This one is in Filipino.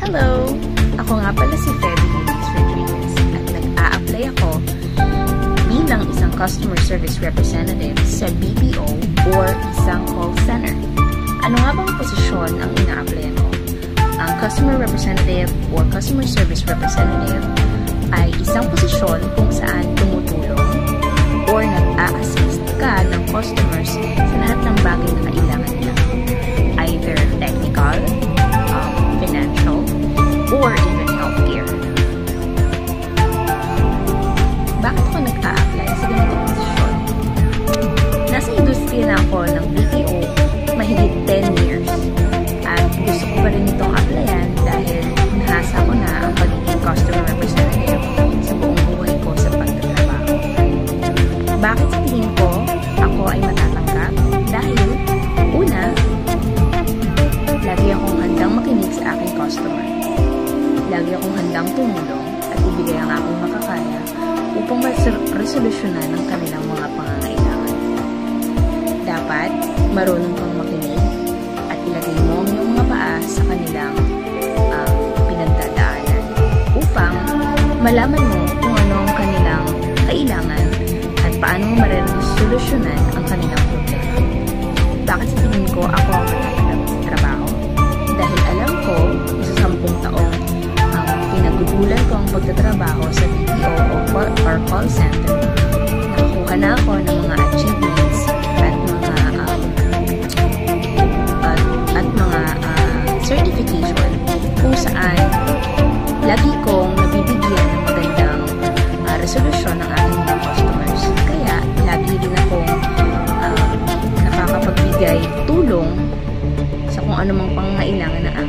Hello! Ako nga pala si Freddy Rodriguez at nag-a-apply ako bilang isang customer service representative sa BPO or isang call center. Ano nga bang posisyon ang ina-applyan ko? Ang customer representative or customer service representative ay isang posisyon kung saan tumutulong or nag-a-assist ka ng customers sa lahat ng bagay na kailangan nila. Either technical, financial, or even healthcare. Bakit ako nag-a-apply sa ganitong posisyon? Nasa industriya na ako ng BPO mahigit 10 years at gusto ko pa rin itong applyan dahil nahasa ko na ang pagiging customer representative sa buong buhay ko sa pagtatrabaho. Bakit sa tingin ko ako ay matatanggap? Dahil una, lagi akong handang makinig sa aking customer. Lagi akong handang tumulong at ibigay ang aking makakaya upang maresolusyonan ang kanilang mga pangangailangan. Dapat marunong kang makinig at ilagay mo ang iyong mga paa sa kanilang pinagdadaanan upang malaman mo kung ano ang kanilang kailangan at paano mo maresolusyonan ang kanilang problema. Bakit sa tingin ko ako ang trabaho? Dahil alam ko, sa 10 taong pinagugulan ko ang pagtatrabaho sa BPO or call center, nakakuha na ako ng mga achievements at mga certification kung saan lagi kong nabibigyan ng magandang resolusyon ng aking mga customers. Kaya lagi din akong nakakapagbigay tulong sa kung anumang pangangailangan ng